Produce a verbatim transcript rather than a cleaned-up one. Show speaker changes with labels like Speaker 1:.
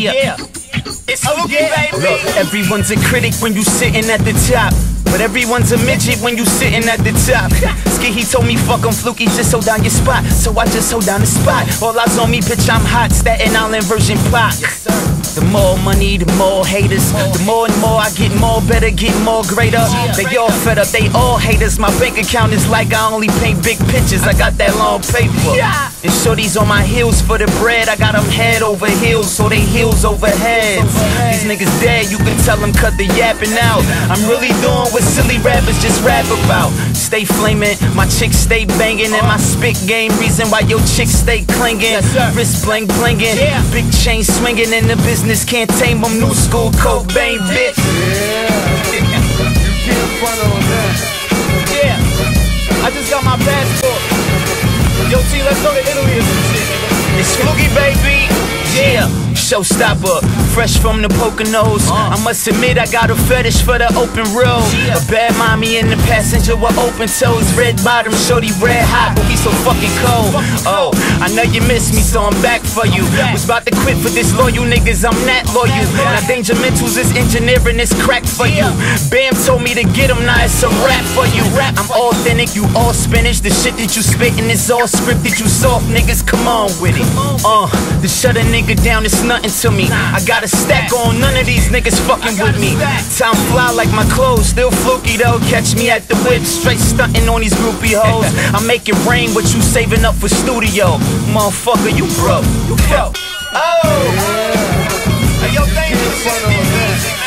Speaker 1: Yeah, it's Fluky, baby. Look, everyone's a critic when you sitting at the top, but everyone's a midget when you sitting at the top. Ski, he told me fuck 'em, Fluky, just hold down your spot. So I just hold down the spot. All eyes on me, bitch, I'm hot. Staten Island version pop. The more money, the more haters. The more and more I get, more better, get more greater. They all fed up, they all haters. My bank account is like I only paint big pictures. I got that long paper. And shorties on my heels for the bread. I got them head over heels, so they heels over heads. These niggas dead, you can tell them cut the yapping out. I'm really doing what silly rappers just rap about. Stay flaming, my chicks stay banging, and my spit game reason why your chicks stay clinging. Wrist bling blinging, big chain swinging in the business. Can't tame them, new school Cobain, bitch.
Speaker 2: Yeah, you can't front on that.
Speaker 1: Yeah, I just got my passport. Yo, T, let's go to Italy or some shit. It's Fluky, baby. Yeah, showstopper, fresh from the Poconos. I must admit I got a fetish for the open road. A bad mommy in the passenger with open toes. Red bottom, shorty red hot, but we so fucking cold. Oh, I know you miss me, so I'm back for you. Was about to quit for this loyal niggas, I'm not loyal. Now Danger Mentals is engineering this crack for you. Bam told me to get him, now it's a rap for you. I'm authentic, you all spinach. The shit that you spittin' is all scripted. You soft niggas, come on with it. Uh, to shut a nigga down, it's nothing to me. I got a stack on, none of these niggas fucking with me. Time fly like my clothes, still Fluky though. Catch me at the whip, straight stunting on these groupie hoes. I make it rain, what you saving up for studio. Motherfucker, you broke, you broke. Oh, hey, yo, thank you.